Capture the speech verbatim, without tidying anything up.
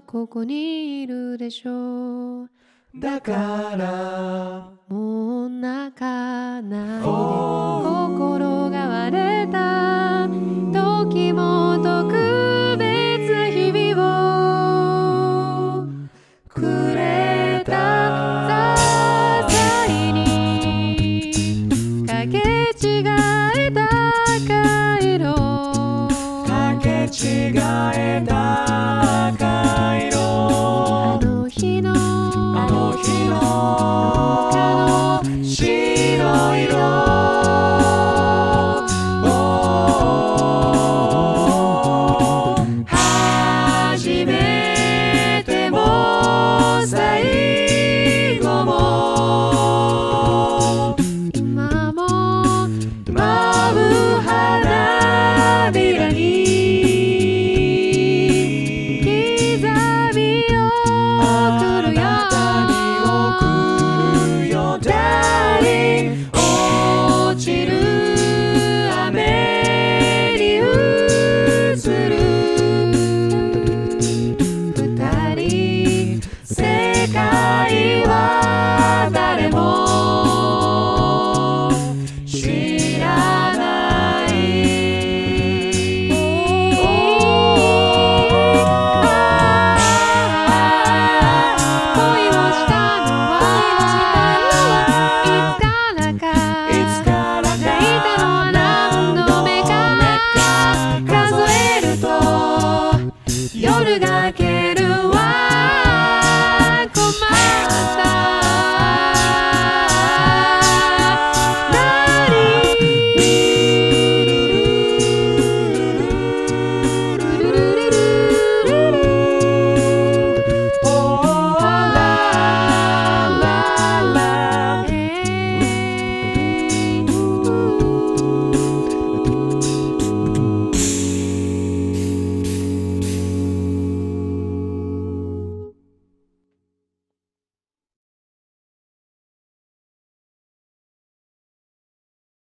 ここにいるでしょう。 だからもう泣かないで、心が割れた時も特別な日々をくれた些細にかけ違えた赤色、 かけ違えた赤色、 あの日のあの日の白色、初めても最後も今も舞う花びらに刻みを送るよ、 あなたに送るよ、ダーリン、落ちる雨に映る二人世界は誰も知らない恋をしたのはいつからか、 いつからか泣いたのは何度目か、数えると夜が明け